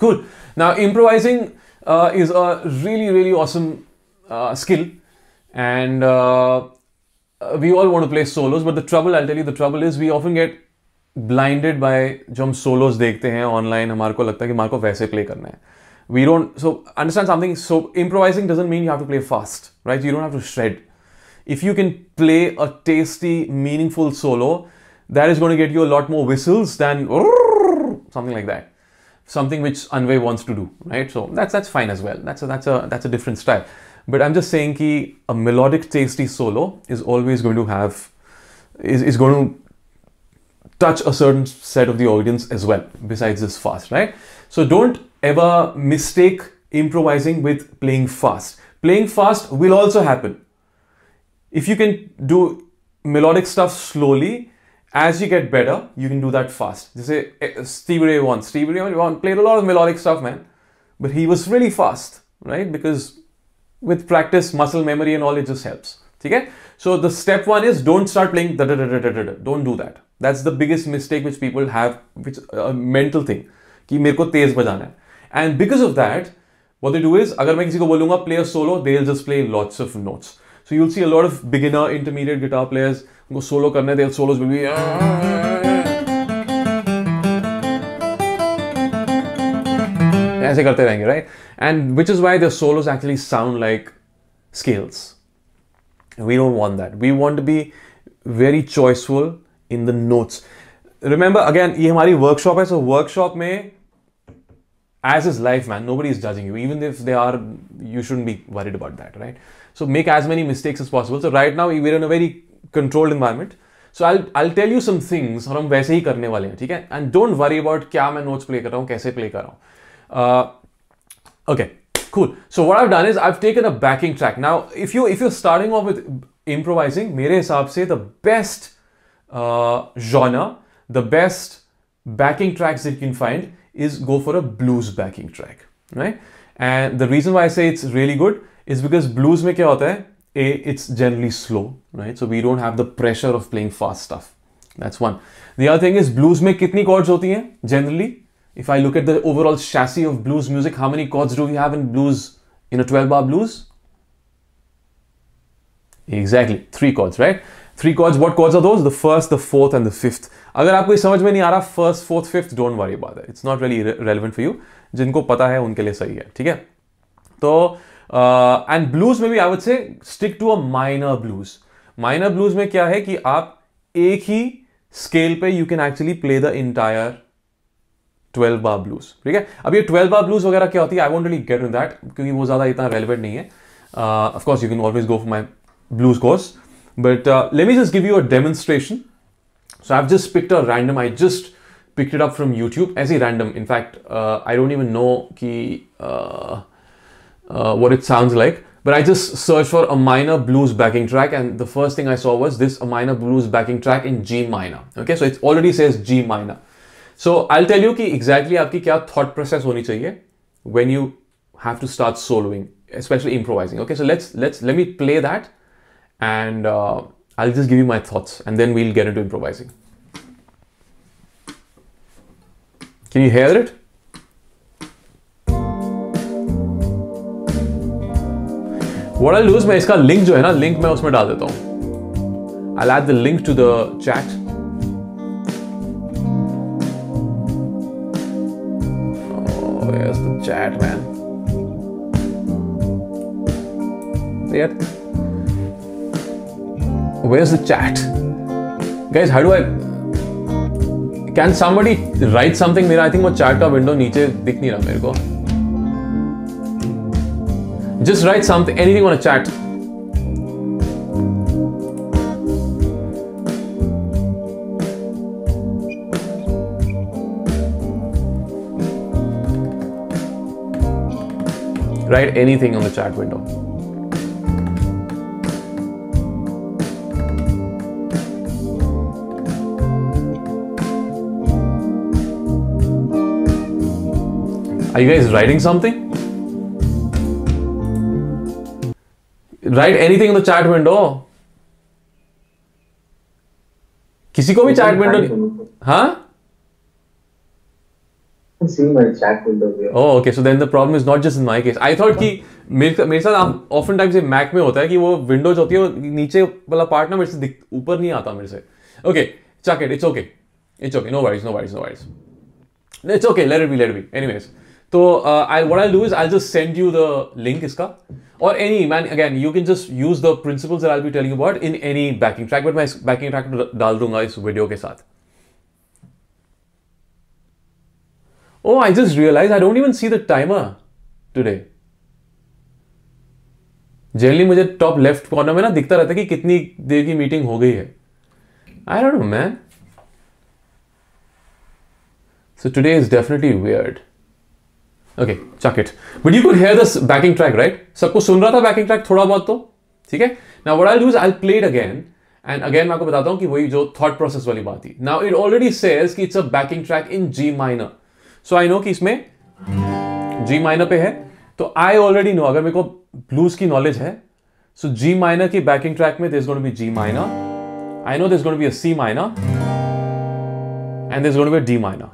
Cool. Now, improvising is a really, really awesome skill, and we all want to play solos. But the trouble, I'll tell you, the trouble is we often get blinded by जो हम solos देखते हैं online. हमारे को लगता है कि हमारे को वैसे play करना है. We don't. So understand something. So improvising doesn't mean you have to play fast, right? You don't have to shred. If you can play a tasty, meaningful solo, that is going to get you a lot more whistles than something like that. Something which Anvay wants to do, right? So that's fine as well. That's a different style. But I'm just saying that a melodic, tasty solo is always going to have is going to touch a certain set of the audience as well. Besides this fast, right? So don't ever mistake improvising with playing fast. Playing fast will also happen. If you can do melodic stuff slowly, as you get better, you can do that fast. Just say Stevie Ray Vaughan. Stevie Ray Vaughan played a lot of melodic stuff, man. But he was really fast, right? Because with practice, muscle memory and all, it just helps. Okay? So the step one is don't start playing da da da da da da. Don't do that. That's the biggest mistake which people have, which a mental thing. कि मेरे को तेज बजाना है. And because of that, what they do is, अगर मैं किसी को बोलूँगा play a solo, they'll just play lots of notes. So you'll see a lot of beginner, intermediate guitar players उनको solo करने, their solos will be ऐसे करते रहेंगे, right? And which is why their solos actually sound like scales. We don't want that. We want to be very choiceful in the notes. Remember, again, ये हमारी workshop है, so workshop में, as is life, man, nobody is judging you. Even if they are, you shouldn't be worried about that, right? So make as many mistakes as possible. So right now we're in a very controlled environment. So I'll tell you some things और हम वैसे ही करने वाले हैं, ठीक है? And don't worry about क्या मैं notes play कर रहा हूँ, कैसे play कर रहा हूँ. Okay, cool. So what I've done is I've taken a backing track. Now, if you're starting off with improvising, मेरे हिसाब से the best genre, the best backing tracks that you can find is go for a blues backing track, right? And the reason why I say it's really good is because blues में क्या होता है? It's generally slow, right? So we don't have the pressure of playing fast stuff. That's one. The other thing is blues में कितनी chords होती हैं? Generally, if I look at the overall chassis of blues music, how many chords do we have in blues, in a 12-bar blues? Exactly, 3 chords, right? 3 chords, what chords are those? The first, the fourth and the fifth. अगर आपको समझ में नहीं आ रहा first, fourth, fifth, don't worry about that. It's not really relevant for you. जिनको पता है उनके लिए सही है, ठीक है? तो and blues में भी I would say stick to a minor blues. Minor blues में क्या है कि आप एक ही scale पे you can actually play the entire 12-bar blues, ठीक है? अब ये 12-bar blues वगैरह क्या होती है? I won't really get into that क्योंकि वो ज़्यादा इतना relevant नहीं है. Of course, you can always go for my blues course, but let me just give you a demonstration. So I've just picked a random. I just picked it up from YouTube as a random. In fact, I don't even know what it sounds like, but I just searched for a minor blues backing track, and the first thing I saw was this: a minor blues backing track in G minor. Okay, so it already says G minor. So I'll tell you कि exactly आपकी क्या thought process होनी चाहिए when you have to start soloing, especially improvising. Okay, so let me play that, and I'll just give you my thoughts, and then we'll get into improvising. Can you hear it? What I'll do is मैं इसका link जो है ना, link मैं उसमें डाल देता हूँ. I'll add the link to the chat. Oh, where's the chat, man? There. Where's the chat? Guys, how do I... Can somebody write something? मेरा I think वो chat का window नीचे दिख नहीं रहा मेरे को. Just write something, anything on a chat. Write anything on the chat window. Are you guys writing something? Write anything in the chat window. किसी को भी chat window हाँ? See my chat window here. Oh, okay. So then the problem is not just in my case. I thought कि मेरे साथ often times ये Mac में होता है कि वो विंडोज होती है, वो नीचे वाला पार्ट ना मेरे से ऊपर नहीं आता मेरे से. Okay, chuck it. It's okay. No worries. It's okay. Let it be. Anyways, so what I'll do is I'll just send you the link इसका, or any man, again you can just use the principles that I'll be telling you about in any backing track, but मैं backing track डाल दूंगा इस video के साथ. Oh, I just realized I don't even see the timer today. Generally मुझे top left corner में ना दिखता रहता है कि कितनी देर की मीटिंग हो गई है. I don't know, man. So today is definitely weird. Okay, chuck it. But you could hear this backing track, right? सबको सुन रहा था backing track थोड़ा बहुत तो, ठीक है? Now what I'll do is I'll play it again, and again मैं आपको बताता हूँ कि वही जो thought process वाली बात थी. Now it already says कि it's a backing track in G minor. So I know कि इसमें G minor पे है, तो I already know, अगर मेरे को blues की knowledge है, so G minor की backing track में there's going to be G minor. I know there's going to be a C minor, and there's going to be a D minor.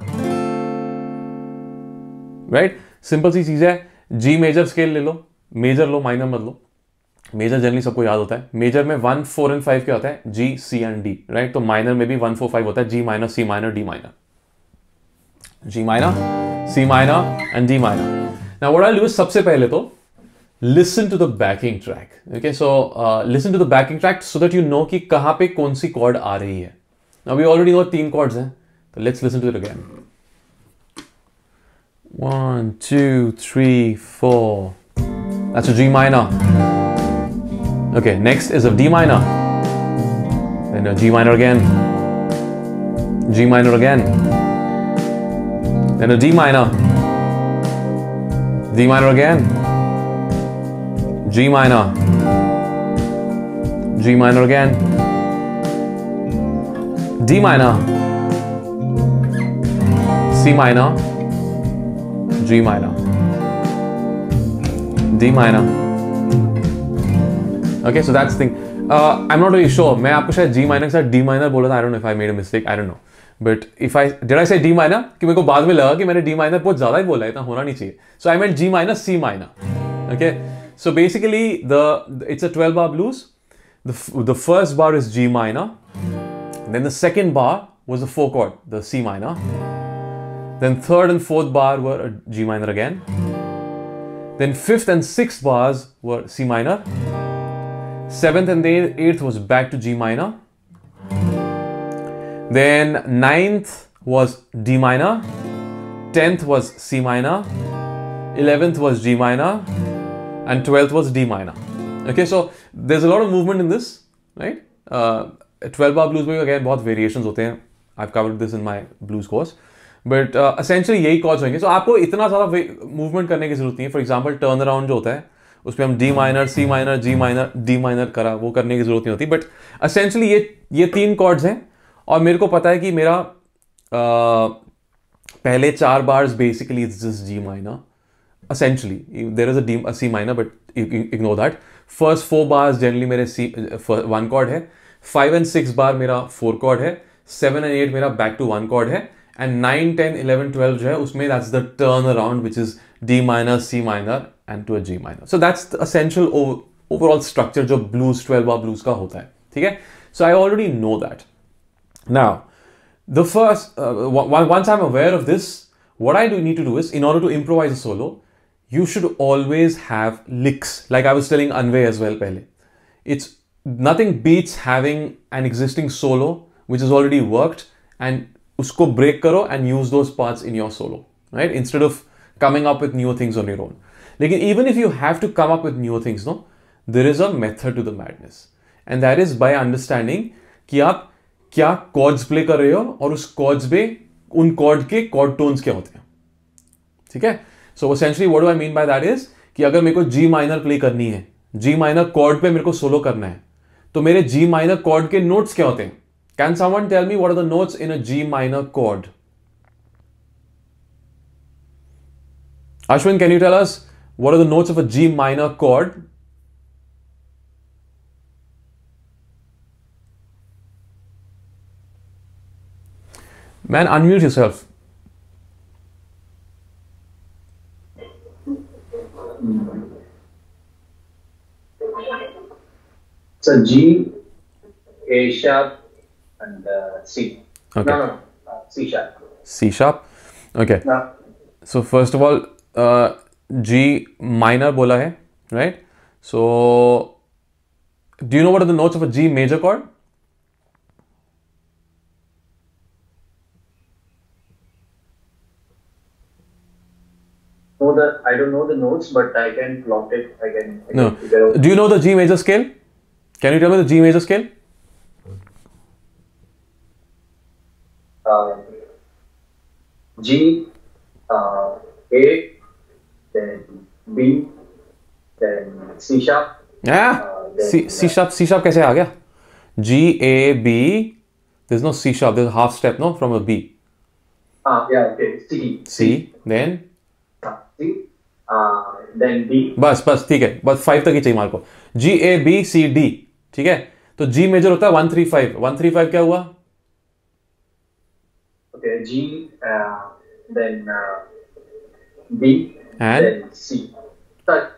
Right, simple सी चीज है. जी major scale ले लो, major लो, minor मत लो. Major generally सबको याद होता है. Major में 1, 4 एंड 5 क्या होता है? G, C and D, right. तो माइनर में भी 1, 4, 5 होता है. G minor, C minor, D minor. G minor, C minor and D minor. Now what I do is सबसे पहले तो listen to the backing track. Okay, so listen to the backing track so that you know कि कहां पे कौन सी chord आ रही है. Now we already know 3 chords हैं, तो let's listen to it again. 1, 2, 3, 4. That's a G minor. Okay, next is a D minor. Then a G minor again. G minor again. Then a D minor. D minor again. G minor. G minor again. D minor. C minor. G minor, D minor. Okay, so that's the thing. I'm not really sure. मैं आपको शायद G minor के साथ D minor बोला था. I don't know if I made a mistake. I don't know. But if did I say D minor? कि मेरे को बाद में लगा कि मैंने D minor बहुत ज़्यादा ही बोला है, इतना होना नहीं चाहिए. So I meant G minor, C minor. Okay. So basically it's a 12-bar blues. The first bar is G minor. Then the second bar was the 4 chord, the C minor. Then third and fourth bar were a G minor again. Then fifth and sixth bars were C minor. Seventh and eighth was back to G minor. Then ninth was D minor. 10th was C minor. 11th was G minor. And 12th was D minor. Okay, so there's a lot of movement in this, right? 12-bar blues में again बहुत variations होते हैं. I've covered this in my blues course. But essentially यही chords होंगे. So आपको इतना ज़्यादा movement करने की जरूरत नहीं है. फॉर एग्जांपल टर्न अराउंड जो होता है उस पर हम D minor, C minor, G minor, D minor करा, वो करने की जरूरत नहीं होती. बट असेंशली ये 3 कॉर्ड्स हैं, और मेरे को पता है कि मेरा पहले 4 bars basically it's just G minor. Essentially there is a C minor, but ignore that. First 4 bars generally मेरे सी 1 कॉर्ड है. 5 and 6 बार मेरा 4 कॉर्ड है. 7 and 8 मेरा बैक टू 1 कॉर्ड है. एंड 9, 10, 11, 12 जो है उसमें that's the turnaround which is D minor, C minor and to a G minor. So that's the essential overall structure जो ब्लूज 12-bar ब्लूज का होता है. ठीक है, so I already know that. Now the first once I'm aware of this, what I do need to do is, in order to improvise a solo, you should always have licks, like I was telling Anvay as well pehle. It's nothing beats having an existing solo which is already worked, and उसको break करो and use those parts in your solo, right? Instead of coming up with new things on your own. लेकिन even if you have to come up with new things, no, there is a method to the madness, and that is by understanding कि आप क्या chords play कर रहे हो और उस chords पे उन chord के chord tones क्या होते हैं. ठीक है, so essentially what do I mean by that is कि अगर मेरे को G minor play करनी है, G minor chord पे मेरे को solo करना है, तो मेरे G minor chord के notes क्या होते हैं? Can someone tell me what are the notes in a G minor chord? Ashwin, can you tell us what are the notes of a G minor chord? Man, unmute yourself. So G, A sharp, and C. Okay. No, C sharp. C sharp. Okay. No. So first of all, G minor बोला है, right? So do you know what are the notes of a G major chord? I don't know the notes, but I can plot it. I can No. figure out. Do you know the G major scale? Can you tell me the G major scale? G, A, then B, then C sharp. Yeah. C sharp कैसे आ गया? G A B. There's no C sharp. There's a half step, no, from a B. Yeah, okay. C. Then. C. Then D. बस ठीक है, बस 5 तक ही चाहिए हमारे को. G A B C D. ठीक है. तो G मेजर होता है 135. 135 क्या हुआ? Okay, G, then B, And then C. Start.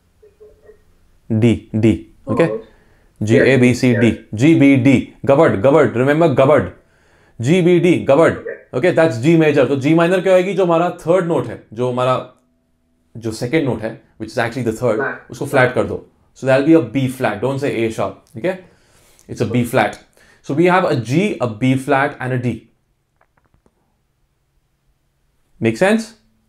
D. Okay. G A B C D. G B D. Governed. Remember governed. G B D. Governed. Okay, that's G major. तो G minor क्या होगी? जो हमारा third note है, जो हमारा जो second note है, which is actually the third, उसको फ्लैट कर दो. So that'll be a B flat. Don't say A sharp. Okay? It's a B flat. So we have a G, a B flat, and a D. Make sense?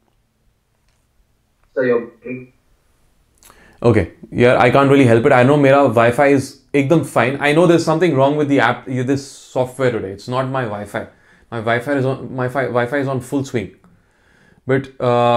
So you're Okay. Yeah, I can't really help it. I know मेरा Wi-Fi is एकदम fine. I know there's something wrong with the app, this software today. It's not my Wi-Fi. My Wi-Fi is on full swing. But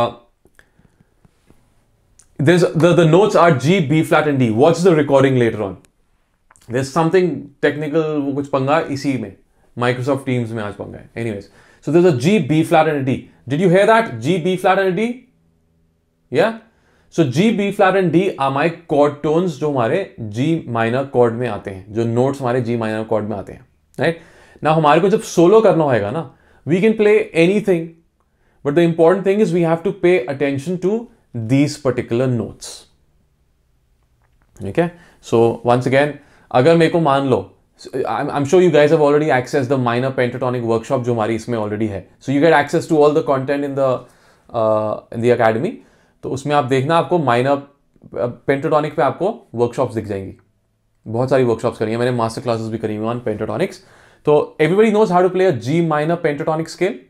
there's the notes are G, B flat, and D. Watch the recording later on. There's something technical, वो कुछ पंगा इसी में Microsoft Teams में आज पंगा है. Anyways, so there's a G, B flat, and a D. Did you hear that? G, B flat, and a D. Yeah. So G, B flat, and D are my chord tones जो हमारे G minor chord में आते हैं, जो notes हमारे G minor chord में आते हैं. Right? Now हमारे को जब solo करना होगा ना, we can play anything, but the important thing is we have to pay attention to these particular notes. Okay? So once again, अगर मेरे को मान लो, I'm sure you guys have already accessed the minor pentatonic workshop जो हमारी इसमें already है. So you get access to all the content in the academy. तो उसमें आप देखना, आपको माइनर पेंटाटोनिक पे आपको वर्कशॉप्स दिख जाएंगी. बहुत सारी वर्कशॉप्स करी हैं मैंने, मास्टर क्लासेस भी करी हुई ऑन पेंटाटोनिक्स. तो everybody knows how to play a G minor pentatonic scale.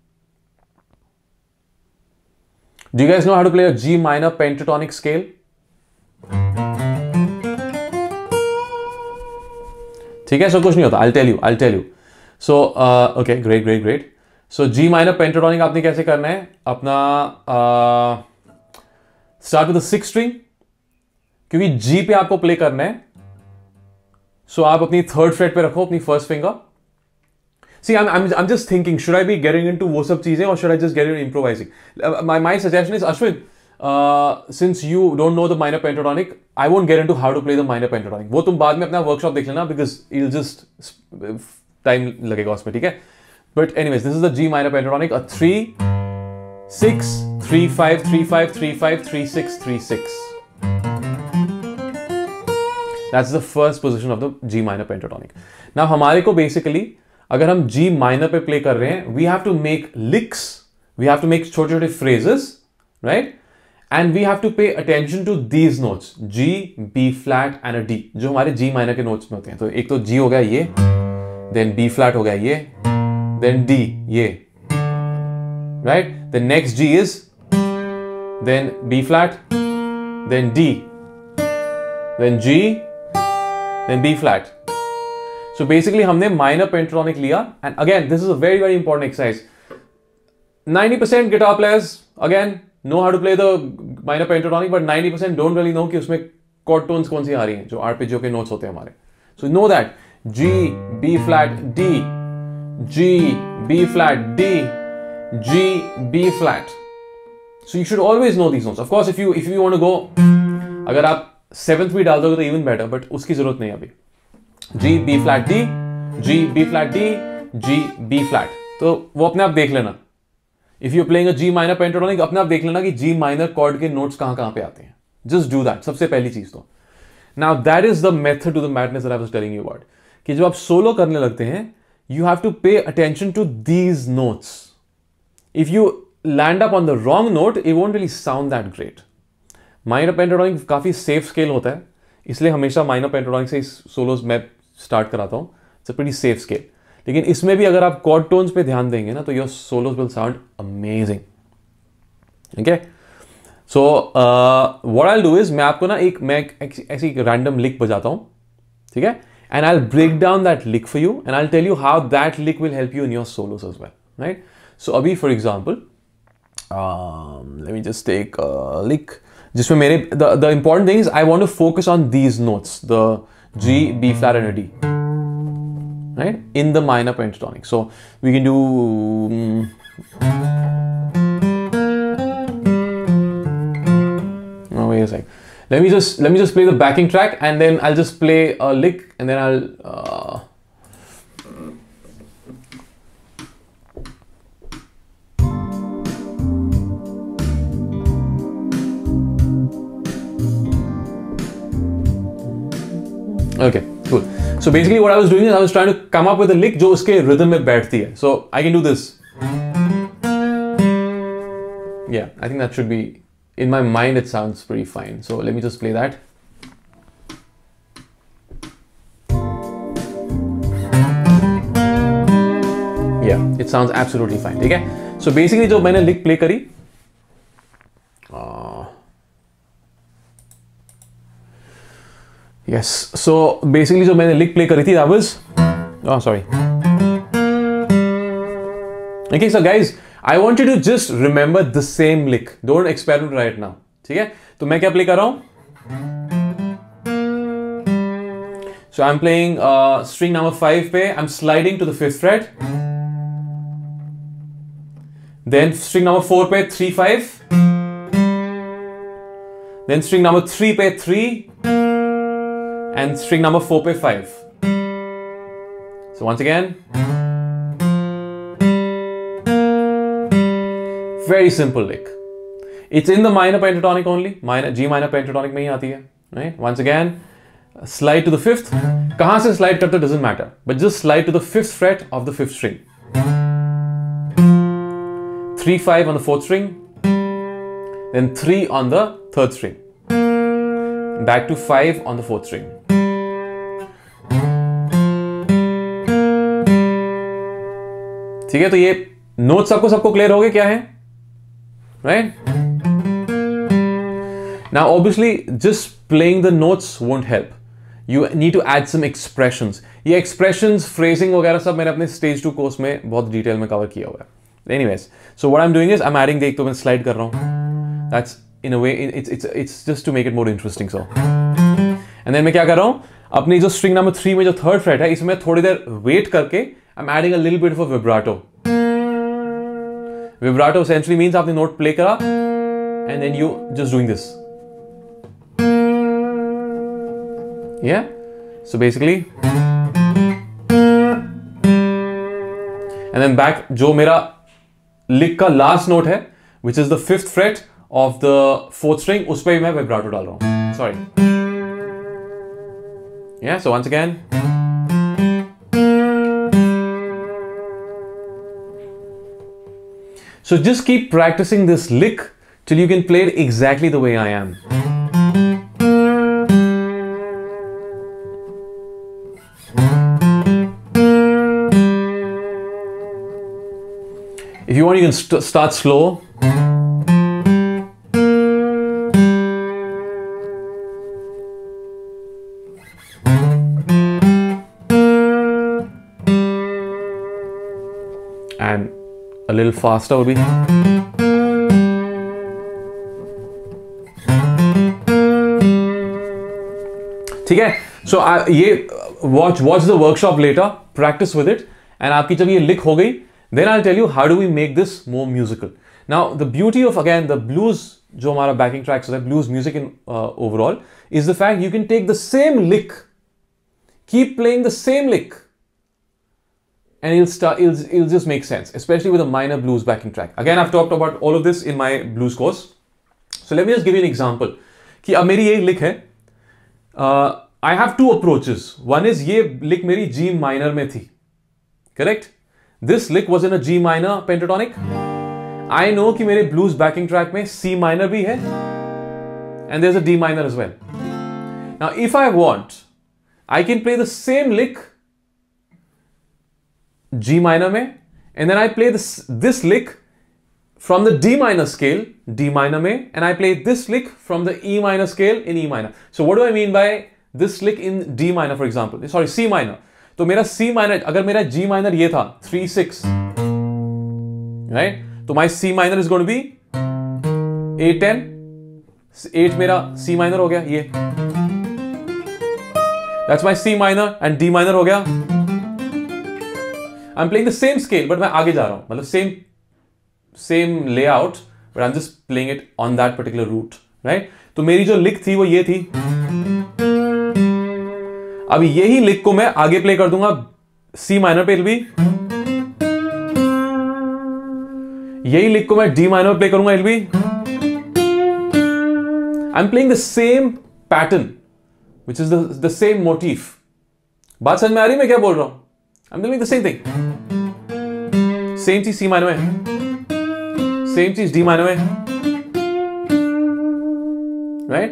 Do you guys know how to play a G minor pentatonic scale? ठीक है, सो कुछ नहीं होता. I'll tell you. So okay, great. So G minor pentatonic आपने कैसे करना है? अपना start with the 6th string, क्योंकि G पे आपको प्ले करना है. सो आप अपनी 3rd फ्रेट पे रखो अपनी first finger. See, I'm just thinking, should I be getting into वो सब चीजें or should I just get into improvising? My suggestion is, Ashwin, since you don't know the minor pentatonic, I won't get into how to play the minor pentatonic. वो तुम बाद में अपना workshop देख लेना, because it'll just टाइम लगेगा उसमें. ठीक है? But anyways, this is the G minor pentatonic, a 3, 6, 3, 5, 3, 5, 3, 5, 3, 6, 3, 6. That's the first position of the G minor pentatonic. Now हमारे को basically अगर हम G minor पे play कर रहे हैं, we have to make licks, we have to make छोटे छोटे phrases, right? And we have to pay attention to these notes, G, B flat and a D, जो हमारे G minor के notes में होते हैं. तो एक तो G हो गया ये, then B flat हो गया ये, then D ये, right? The next G is, then B flat, then D, then G, then B flat. So basically हमने minor pentatonic लिया, and again this is a very important exercise. 90% guitar players again know how to play the minor pentatonic, but 90% don't really know कि उसमें chord tones कौन सी आ रही हैं, जो arpeggio के notes होते हैं हमारे. So know that G, B flat, D, G, B flat, D, G, B flat. So you should always know these notes. Of course, if you want to go, अगर आप 7th भी डाल दोगे तो even better, but उसकी जरूरत नहीं अभी. G, B flat, D, G, B flat, D, G, B flat. तो वो अपने आप देख लेना. If you're playing a G minor pentatonic, अपने आप देख लेना कि G minor chord के notes कहाँ पे आते हैं. Just do that. सबसे पहली चीज तो. Now that is the method to the madness that I was telling you about. कि जब आप सोलो करने लगते हैं, you have to pay attention to these notes. If you land up on the wrong note, it won't really sound that great. Minor pentatonic काफ़ी safe scale होता है, इसलिए हमेशा माइनर पेंटाटोनिक से सोलोज मैं स्टार्ट कराता हूँ. It's a pretty safe scale. लेकिन इसमें भी अगर आप कॉर्ड टोन्स पे ध्यान देंगे ना, तो your solos will sound amazing. Okay, so what I do is, मैं आपको ना मैं ऐसी रैंडम लिक बजाता हूँ, ठीक है, and I will break down that lick for you and I will tell you how that lick will help you in your solos as well, right. So अभी for example let me just take lick जिसमें मेरे the important thing is I want to focus on these notes, the G, B flat and a D, right, in the minor pentatonic. So we can do oh, wait a sec. Let me just play the backing track and then I'll just play a lick and then I'll okay, cool. So basically what I was doing is I was trying to come up with a lick जो उसके rhythm में बैठती है. So I can do this. Yeah, I think that should be, in my mind it sounds pretty fine. So let me just play that. Yeah, it sounds absolutely fine. ठीक है? So basically जो मैंने lick play करी, yes, so basically जो मैंने lick play करी थी, that was, oh sorry. Okay, so guys, I want you to just remember the same lick. Don't experiment right now. ठीक है? तो मैं क्या play कर रहा हूँ? So I'm playing string number 5 पे, I'm sliding to the 5th fret. Then string number 4 पे 3 5. Then string number 3 पे 3. And string number 4 पे 5. So once again, very simple lick. It's in the minor pentatonic only. G minor pentatonic में ही आती है, right? Once again, slide to the 5th. कहाँ से slide करते doesn't matter, but just slide to the 5th fret of the 5th string. 3 5 on the 4th string. Then 3 on the 3rd string. Back to 5 on the 4th string. ठीक है, तो ये notes सबको clear हो गए क्या है, right? Now obviously just playing the notes won't help, you need to add some expressions. ये एक्सप्रेशंस, फ्रेजिंग वगैरह सब मैंने अपने स्टेज 2 कोर्स में बहुत डिटेल में कवर किया हुआ है. Anyways, so what I am doing is I am adding, देख तो मैं स्लाइड कर रहा हूं, that's in a way it's just to make it more interesting. So and then मैं क्या कर रहा हूं, अपनी जो स्ट्रिंग नंबर 3 में जो 3rd फ्रेट है, इसमें थोड़ी देर वेट करके I'm adding a little bit of a vibrato. Vibrato essentially means आपने note play करा and then you just doing this. Yeah? So basically, and then back, जो मेरा lick का last note है, which is the 5th fret of the 4th string, उस पे मैं vibrato डाल रहा हूँ. Sorry. Yeah, so once again. So just keep practicing this lick till you can play it exactly the way I am. If you want, you can start slow. And a little faster would be. ठीक है, so ये watch the workshop later, practice with it, and आपकी जब ये lick हो गई, then I'll tell you how do we make this more musical. Now the beauty of again the blues जो हमारा backing tracks है, blues music in overall, is the fact you can take the same lick, keep playing the same lick, and it'll just make sense, especially with a minor blues backing track. Again, I've talked about all of this in my blues course. So let me just give you an example. कि अब मेरी ये lick है, I have two approaches. One is ये lick मेरी G minor में थी, correct? This lick was in a G minor pentatonic. I know कि मेरे blues backing track में C minor भी है and there's a D minor as well. Now if I want, I can play the same lick G minor में and then I play this lick from the D minor scale, D minor में, and I play this lick from the E minor scale in E minor. So what do I mean by this lick in D minor, for example? Sorry, C minor. तो मेरा C minor, अगर मेरा G minor ये था 3-6, right? तो my C minor is going to be 8-10. 8 मेरा C minor हो गया ये. That's my C minor and D minor हो गया. I'm playing the same scale, but मैं आगे जा रहा हूँ. मतलब same layout, but I'm just playing it on that particular route, right? तो मेरी जो lick थी वो ये थी. अब यही lick को मैं आगे play कर दूंगा C minor पे भी. यही lick को मैं D minor पे play करूंगा भी. I'm playing the same pattern, which is the same motif. बात समझ में आ रही है मैं क्या बोल रहा हूं? I'm doing the same thing. Same चीज C minor में, same चीज D minor में, right?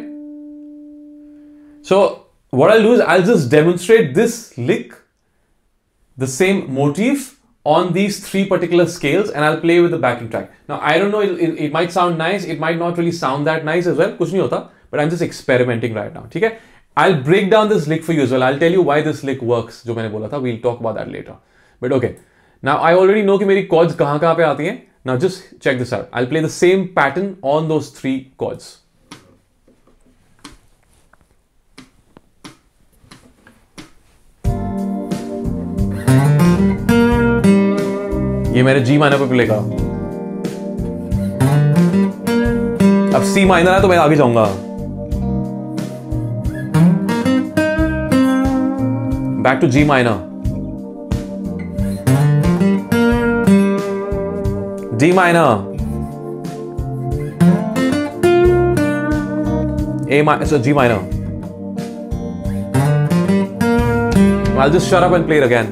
So what I'll do is I'll just demonstrate this lick, the same motif on these three particular scales, and I'll play with the backing track. Now I don't know, it might sound nice, it might not really sound that nice as well, कुछ नहीं होता, but I'm just experimenting right now, ठीक है? I'll break down this lick for you as well. I'll tell you why this lick works, जो मैंने बोला था. We'll talk about that later. But okay, now I already know कि मेरी chords कहाँ पे आती हैं. Now just check this out. I'll play the same pattern on those three chords. ये मैंने G माइनर पे प्ले करा. अब C माइनर है तो मैं आगे जाऊंगा. Back to G minor. D minor. A minor, so G minor. I'll just shut up and play it again.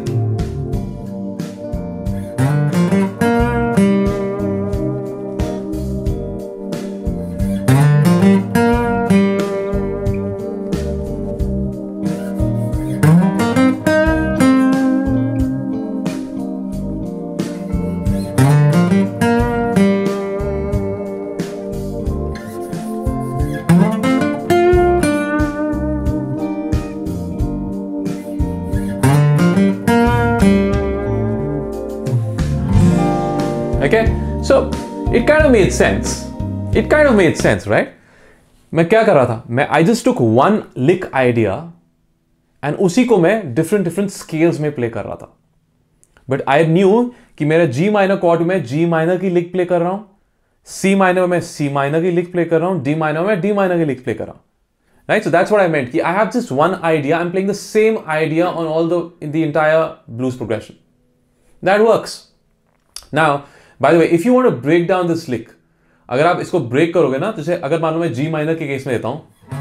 Okay, so it kind of made sense. It kind of made sense, right? मैं क्या कर रहा था? I just took one lick idea and उसी को मैं different scales में play कर रहा था. But I knew कि मेरा G minor chord में G minor की lick play कर रहा हूँ, C minor में C minor की lick play कर रहा हूँ, D minor में D minor की lick play कर रहा हूँ. Right? So that's what I meant. कि I have just one idea. I'm playing the same idea on in the entire blues progression. That works. Now, by the way, if you want to break down this lick, अगर आप इसको break करोगे ना, जैसे अगर मान लो मैं G minor के केस में देता हूं,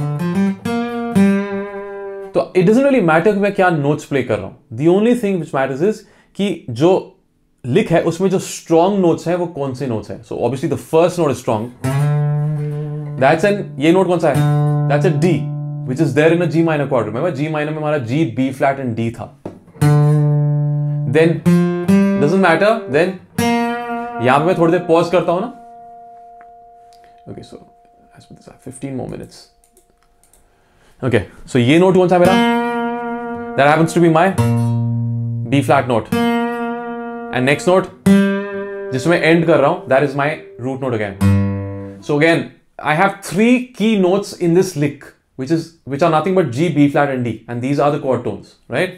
तो it doesn't really matter कि मैं क्या notes play कर रहा हूं. The only thing which matters is कि जो lick है उसमें जो strong notes है वो कौन से notes है. So obviously the first note is strong. ये note कौन सा है? That's a D, which is there in a G minor chord. remember G minor में हमारा G, B flat and D था. Then doesn't matter. Then यहां पे मैं थोड़ी देर पॉज करता हूं ना. Okay, so as with this, I have 15 more minutes. Okay, so ये नोट कौन सा मेरा? That happens to be my B flat note. And next note, जिसमें end कर रहा हूं, that is my root note again. So again, I have three key notes in this lick, which are nothing but G, B flat and D, and these are the chord tones, right?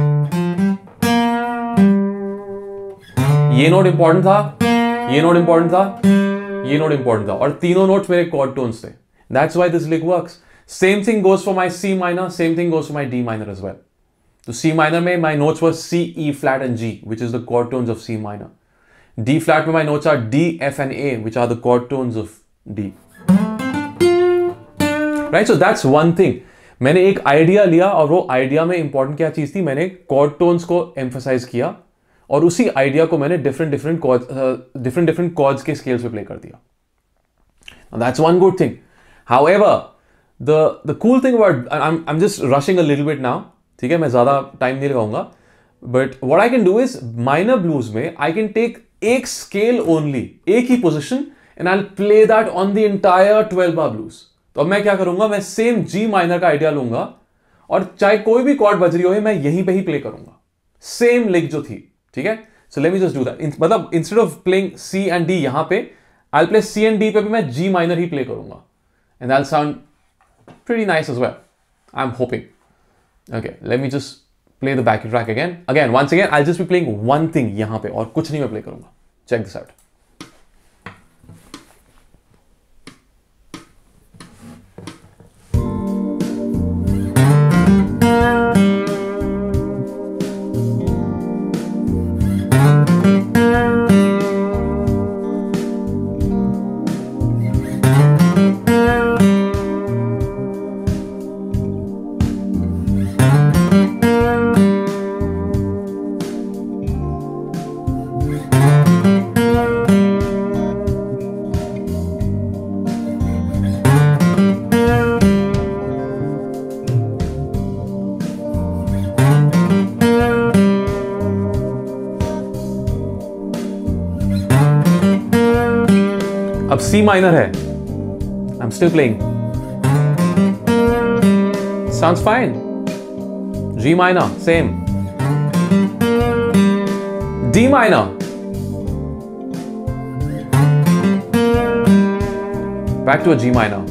ये note important था, ये note important था, ये note important था, और तीनों notes मेरे cord tones थे. That's why this lick works. Same thing goes for my C minor, same thing goes for my D minor as well. So C minor में my notes were C, E flat and G, which is the chord tones of C minor. D flat में my notes are D, F and A, which are the chord tones of D. Right? So that's one thing. मैंने एक idea लिया और वो idea में important क्या चीज थी, मैंने कॉर्ड टोन्स को एम्फोसाइज किया और उसी आइडिया को मैंने डिफरेंट डिफरेंट कॉर्ड्स के स्केल्स पे प्ले कर दिया. That's one good thing. However the cool thing about, I'm just rushing a little bit now, ठीक है, मैं ज्यादा टाइम नहीं लगाऊंगा, but what I can do is minor blues में I can take एक स्केल ओनली, एक ही position, and I play that on the entire 12 bar blues. तो अब मैं क्या करूंगा, मैं सेम जी माइनर का आइडिया लूंगा और चाहे कोई भी कॉर्ड बज रही हो मैं यहीं पे ही प्ले करूंगा, सेम लिक जो थी. ठीक है, so let me just do that. मतलब instead of playing C and D यहां पे, I play C and D पे भी मैं जी माइनर ही प्ले करूंगा, and that sound pretty nice as well, I'm hoping. Okay, let me just play the backing track again. Once again, I'll just be playing one thing यहाँ पे और कुछ नहीं मैं play करूँगा. Check this out. अब C minor है, I am still playing, sounds fine. G minor same, D minor, back to a G minor.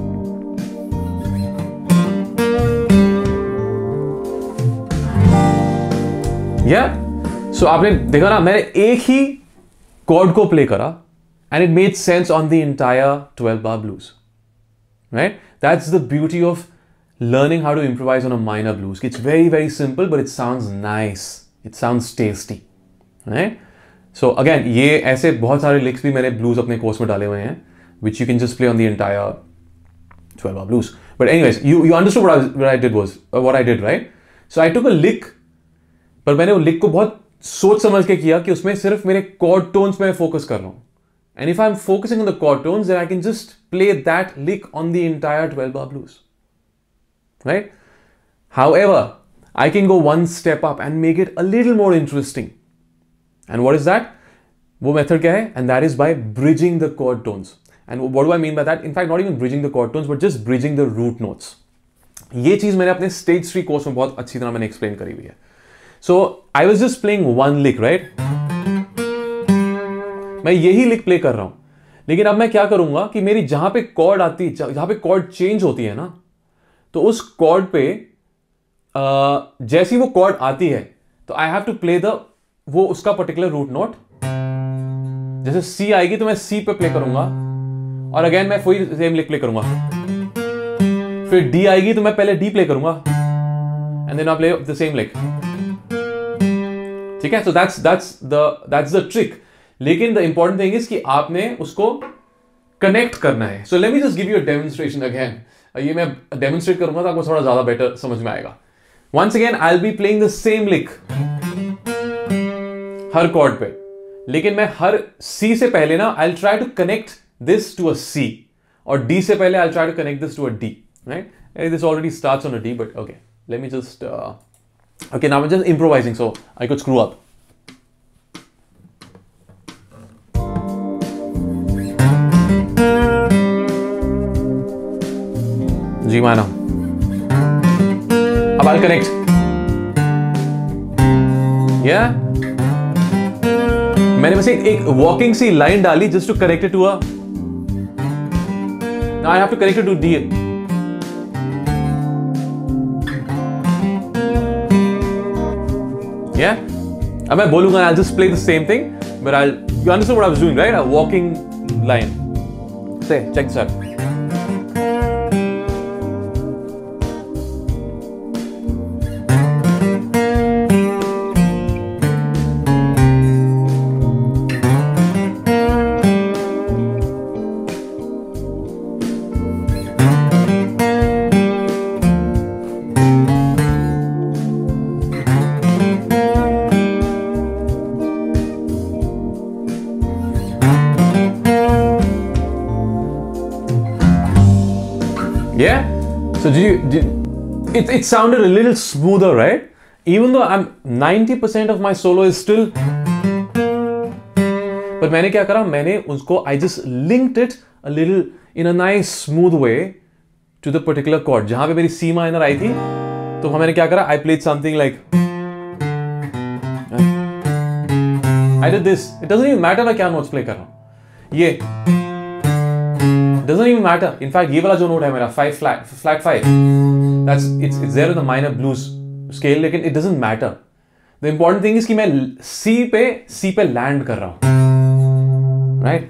या सो आपने देखा ना, मैंने एक ही कॉर्ड को प्ले करा and it made sense on the entire 12 bar blues, right? That's the beauty of learning how to improvise on a minor blues. It's very, very simple, but it sounds nice. It sounds tasty, right? So again, ये ऐसे बहुत सारे licks भी मैंने blues अपने course में डाले हुए हैं, which you can just play on the entire 12 bar blues. But anyways, you understood what I did, right? So I took a lick, पर मैंने वो lick को बहुत सोच समझ के किया कि उसमें सिर्फ मेरे chord tones पे मैं focus कर रहा हूँ. And if I'm focusing on the chord tones, then I can just play that lick on the entire 12 bar blues, right? However, I can go one step up and make it a little more interesting. And what is that? वो method क्या है? And that is by bridging the chord tones. And what do I mean by that? In fact, not even bridging the chord tones, but just bridging the root notes. ये चीज मैंने अपने stage 3 course में बहुत अच्छी तरह मैंने explain करी हुई है. So I was just playing one lick, right? मैं यही लिक प्ले कर रहा हूं, लेकिन अब मैं क्या करूंगा कि मेरी जहां पे कॉर्ड आती, जहां पे कॉर्ड चेंज होती है ना, तो उस कॉर्ड पे जैसी वो कॉर्ड आती है तो आई हैव टू प्ले वो उसका पर्टिकुलर रूट नोट. जैसे सी आएगी तो मैं सी पे प्ले करूंगा और अगेन मैं वही सेम लिक प्ले करूंगा. फिर डी आएगी तो मैं पहले डी प्ले करूंगा and then I play the same lick. ठीक है, सो दैट्स द ट्रिक. लेकिन द इंपॉर्टेंट थिंग इज कि आपने उसको कनेक्ट करना है. So let me just give you a demonstration again. ये मैं डेमोन्स्ट्रेट करूंगा तो आपको थोड़ा ज्यादा बेटर समझ में आएगा. Once again I will be playing the same lick हर कॉर्ड पे, लेकिन मैं हर सी से पहले ना I will try to connect this to a C, और डी से पहले I will try to connect this to a D, right? This already starts on a D, but okay, let me just okay, now I am just improvising so I could screw up. जी माना. अब I'll connect. Yeah? मैंने बस एक walking C line डाली just to connect it to a. Now I have to connect it to D. Yeah? अब मैं बोलूंगा I'll just play the same thing, but you understand what I was doing, right? A walking line. Say, check this out. Yeah? So it sounded a little smoother, right? Even though 90% of my solo is still, but मैंने क्या करा, मैंने उसको I just linked it a little in a nice smooth way to the particular chord. जहां पे मेरी C minor आई थी, तो मैंने क्या करा, I played something like, I did this. It doesn't even matter मैं क्या notes play कर रहा हूं. ये doesn't even matter. In fact, ये वाला जो note है मेरा 5 flat 5, it's there in the minor blues scale, लेकिन it doesn't matter. The important thing is कि मैं C पे land कर रहा हूं, right?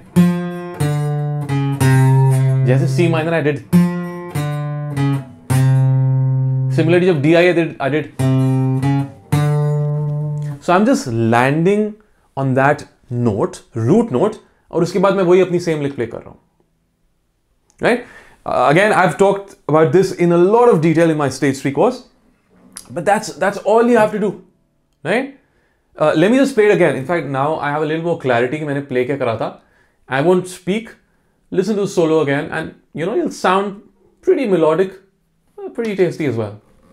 जैसे C minor I did. Similarly, जब D I did. So I'm just landing on that note, root note, और उसके बाद मैं वही अपनी same lick play कर रहा हूं, right? Again, I've talked about this in a lot of detail in my stage 3 course, but that's all you have to do, right? Let me just play it again. In fact, now I have a little more clarity कि मैंने play क्या करा था. I won't speak. Listen to the solo again, and you'll sound pretty melodic, pretty tasty as well.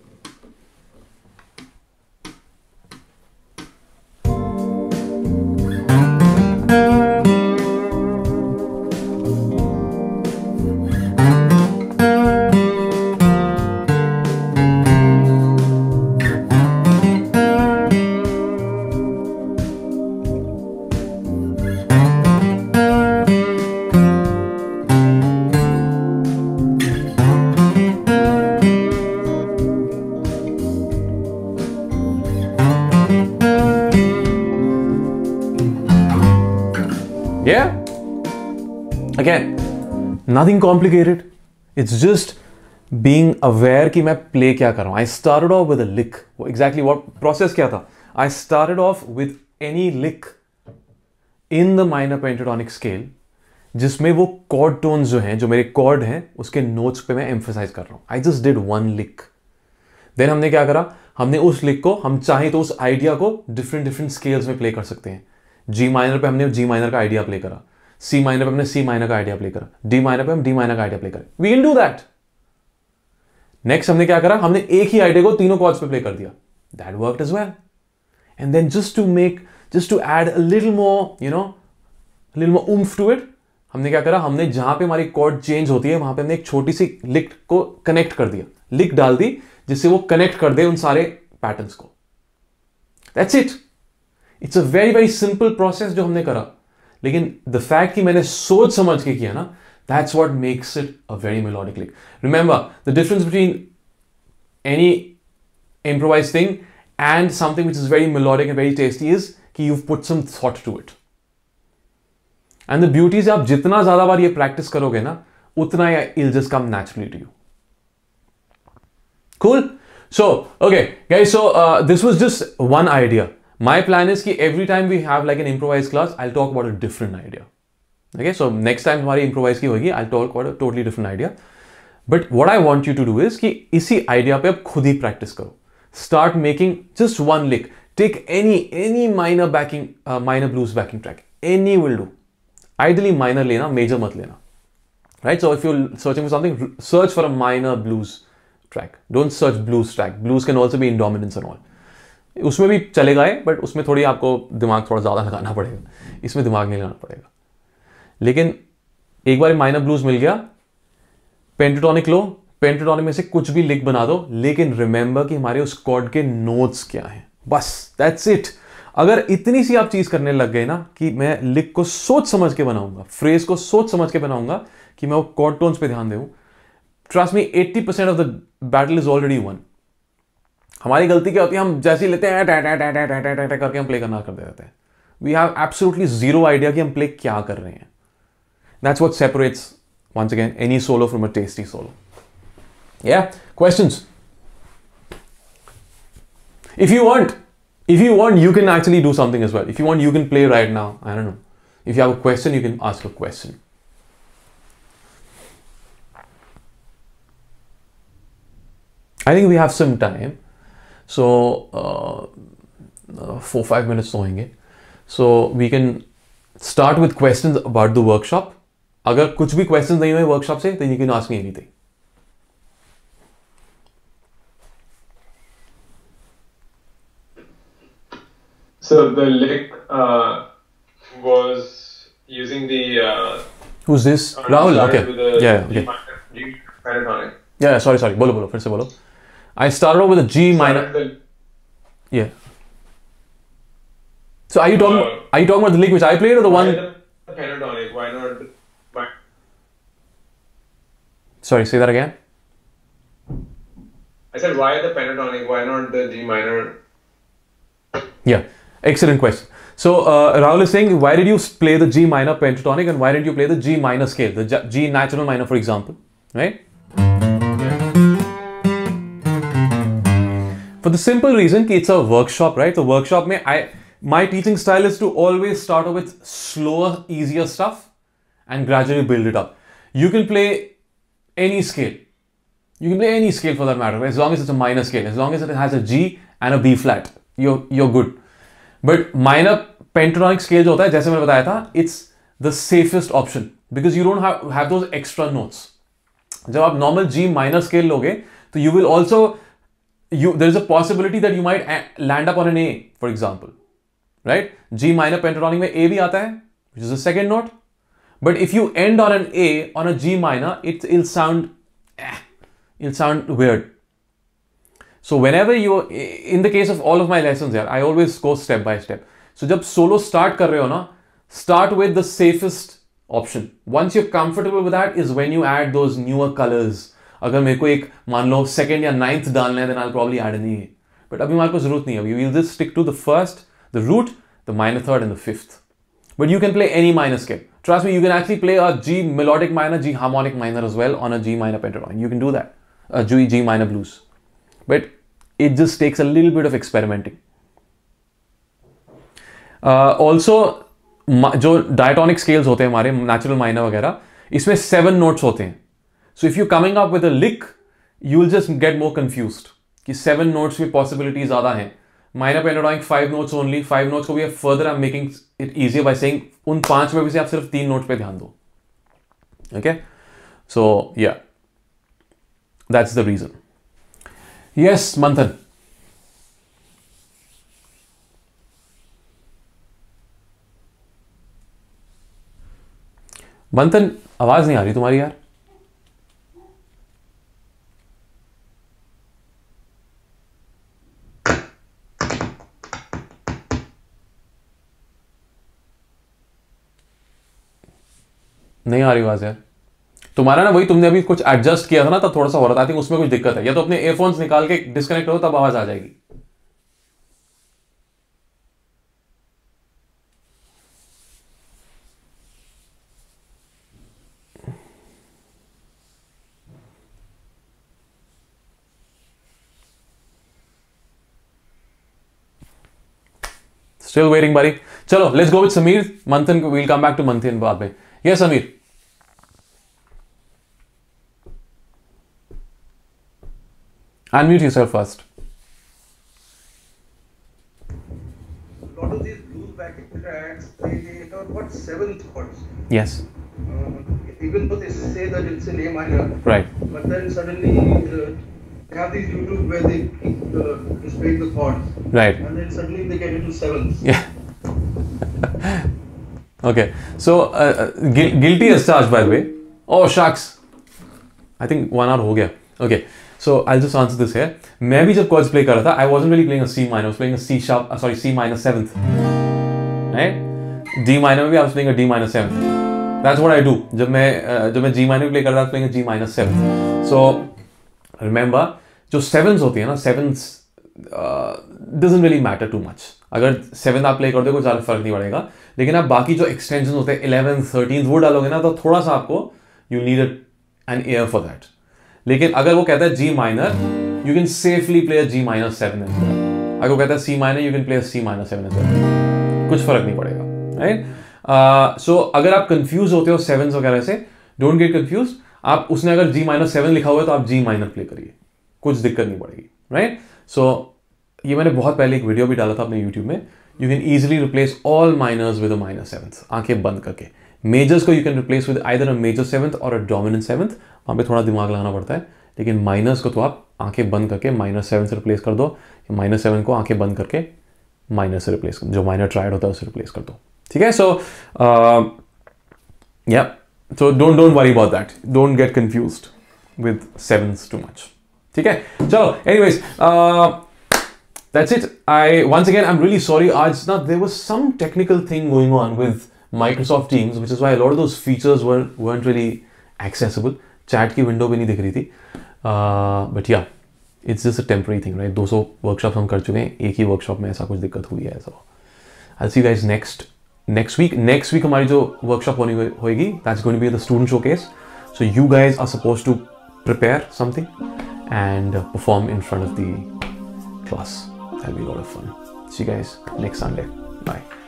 Yeah? Again, nothing complicated. It's just being aware कि मैं play क्या कर रहा हूँ. I started off with a lick. Exactly what process क्या था? I started off with any lick in the minor pentatonic scale, जिसमें वो chord tones जो हैं, जो मेरे chord हैं, उसके notes पे मैं emphasize कर रहा हूँ. I just did one lick. Then हमने क्या करा? हमने उस lick को, हम चाहें तो उस idea को different scales में play कर सकते हैं. G माइनर पे हमने G माइनर का आइडिया प्ले करा, C माइनर पे हमने C माइनर का आइडिया प्ले करा, D माइनर पे हम D माइनर का आइडिया प्ले करा. We can do that. Next हमने क्या करा, हमने एक ही आइडिया को तीनों कॉर्ड्स पे प्ले कर दिया. That worked as well. And then just to add a little more oomph to it, हमने क्या करा, हमने जहां पे हमारी कॉर्ड चेंज होती है वहां पे हमने एक छोटी सी लिक को कनेक्ट कर दिया, लिक डाल दी जिससे वो कनेक्ट कर दे उन सारे पैटर्न्स को. That's it. It's a very very simple process जो हमने करा, लेकिन द फैक्ट कि मैंने सोच समझ के किया ना, that's what makes it a very melodic lick. Remember the difference between any improvised thing and something which is very melodic and very tasty is कि you've put some thought to it. And the beauty is आप जितना ज्यादा बार ये practice करोगे ना, उतना it'll just come naturally to you. Cool? So, okay, guys, so this was just one idea. My plan is कि every time we have like an improvised class, I'll talk about a different idea. Okay, so next time हमारी improvise की होगी, I'll talk about a totally different idea. But what I want you to do is कि इसी idea पे आप खुद ही practice करो. Start making just one lick. Take any minor blues backing track. Any will do. Ideally minor लेना, major मत लेना. Right? So if you're searching for something, search for a minor blues track. Don't search blues track. Blues can also be in dominance and all. उसमें भी चलेगा है, but उसमें थोड़ी आपको दिमाग थोड़ा ज़्यादा लगाना पड़ेगा. इसमें दिमाग नहीं लगाना पड़ेगा. लेकिन एक बार माइनर ब्लूज मिल गया, पेंटाटोनिक लो, पेंटाटोनिक में से कुछ भी लिक बना दो, लेकिन रिमेंबर कि हमारे उस कॉर्ड के नोट्स क्या हैं. बस दैट्स इट. अगर इतनी सी आप चीज करने लग गए ना कि मैं लिक को सोच समझ के बनाऊंगा, फ्रेज को सोच समझ के बनाऊंगा कि मैं वो कॉर्ड टोन्स पे ध्यान दूं, trust me 80% of the battle is already won. हमारी गलती क्या होती है, हम जैसे ही लेते हैं करके हम प्ले करना कर देते हैं. We have absolutely zero idea कि हम प्ले क्या कर रहे हैं. That's what separates once again any solo from a tasty solo. Yeah, questions? If you want you can actually do something as well. If you want, you can play right now. I don't know, if you have a question, you can ask a question. I think we have some time, so 4-5 minutes होंगे, so we can start with questions about the workshop. अगर कुछ भी question नहीं हुए workshop से, then you can ask me anything. So the lick was using the Who's this? Rahul. Okay. with the Yeah. G Okay. minor, G pentatonic. Yeah. Sorry. बोलो. फिर से बोलो. I started off with a G minor. Yeah. So are you talking about the lick which I played or the one? The pentatonic. Why not? Why? Sorry. Say that again. I said, why the pentatonic? Why not the G minor? Yeah. Excellent question. So Rahul is saying, why did you play the G minor pentatonic and why didn't you play the G minor scale, the G natural minor, for example, right? For the simple reason that it's a workshop, right? The workshop, my teaching style is to always start off with slower, easier stuff and gradually build it up. You can play any scale. You can play any scale for that matter, as long as it's a minor scale, as long as it has a G and a B flat, you're good. But minor pentatonic scale जो होता है, जैसे मैंने बताया था, it's the safest option because you don't have those extra notes. जब आप normal G minor scale लोगे, तो you will also there is a possibility that you might land up on an A, for example, right? G minor pentatonic में A भी आता है, which is the second note. But if you end on an A on a G minor, it'll sound weird. So whenever in the case of all of my lessons here, I always go step by step. So जब solo start कर रहे हो ना, start with the safest option. Once you're comfortable with that is when you add those newer colors. अगर मेरे को एक मान लो second या ninth डालना है, then I'll probably add an A. But अभी हमारे को जरूरत नहीं है. We will just stick to the first, the root, the minor third, and the fifth. But you can play any minor scale. Trust me, you can actually play a G melodic minor, G harmonic minor as well on a G minor pentatonic. You can do that. A G minor blues. But it just takes a little bit of experimenting. Also, जो diatonic scales होते हैं हमारे natural minor वगैरह, इसमें 7 notes होते हैं. So if you're coming up with a lick, you will just get more confused. कि 7 notes में possibilities ज़्यादा हैं. Minor pentatonic 5 notes only. 5 notes को भी further I'm making it easier by saying उन 5 में भी से आप सिर्फ 3 notes पे ध्यान दो. Okay? So yeah, that's the reason. Yes, Manthan. मंथन, आवाज नहीं आ रही तुम्हारी यार. नहीं आ रही आवाज यार. तुम्हारा ना वही तुमने अभी कुछ एडजस्ट किया था ना, तब थोड़ा सा हो रहा था. आई थिंक उसमें कुछ दिक्कत है. या तो अपने एयरफोन्स निकाल के डिस्कनेक्ट करो, तब आवाज आ जाएगी. Still waiting, buddy. Chalo, let's go with Sameer. Manthan, we'll come back to Manthan बाद में. Yes, Sameer. Unmute yourself first. A lot of these blues backing tracks, they talk about 7 chords. Yes. Even though they say that it's in A minor, Right. but then suddenly they have these YouTube where they keep displaying the chords, Right. and then suddenly they get into sevens. Yeah. Okay. So guilty as charged, by the way. Oh shucks. I think 1 hour हो गया. Okay. So I'll just answer this here. मैं भी जब chords play कर रहा था, I wasn't really playing a C minor. I was playing a C sharp. Sorry, C minor 7th. Right? D minor में भी I was playing a D minor 7th. That's what I do. जब मैं G minor play कर रहा था, I was playing a G minor 7th. So remember, जो 7s होती है ना, 7s doesn't really matter too much. अगर 7th आप play कर दो कोई ज़्यादा फर्क नहीं पड़ेगा. लेकिन आप बाकी जो extensions होते हैं 11th, 13th वो डालोगे ना, तो थोड़ा सा आपको you need an ear for that. लेकिन अगर वो कहता है G minor, you can safely play a G minor 7 as well. अगर वो कहता है C minor, you can play a C minor 7 as well. कुछ फर्क नहीं पड़ेगा, right? So अगर आप confused होते हो 7s वगैरह से, don't get confused. आप उसने अगर G minor 7 लिखा हुआ है तो आप G minor play करिए, कुछ दिक्कत नहीं पड़ेगी, right? So ये मैंने बहुत पहले एक वीडियो भी डाला था अपने YouTube में. You can easily replace all minors with a minor 7th, आंखें बंद करके. Majors को you can replace with either a major 7th or a dominant 7th. वहाँ पे थोड़ा दिमाग लगाना पड़ता है. लेकिन माइनर्स को तो आप आंखें बंद करके माइनर 7 से रिप्लेस कर दो. माइनर 7 को आंखें बंद करके माइनर से रिप्लेस कर, जो माइनर ट्रायड होता है उससे रिप्लेस कर दो, ठीक है. सो या, so don't worry about that. Don't get confused with sevens too much. ठीक है, चलो. Anyways, that's it. Once again, I'm really sorry. आज ना there was some technical thing going on with Microsoft Teams, which is why a lot of those features weren't really accessible. Chat की window भी नहीं दिख रही थी. But yeah, it's just a temporary thing, right? 200 workshops हम कर चुके हैं, एक ही workshop में ऐसा कुछ दिक्कत हुई है. So I'll see you guys next week हमारी जो workshop होगी, that's going to be the student showcase. So you guys are supposed to prepare something and perform in front of the class. That'll be a lot of fun. See you guys next Sunday. Bye.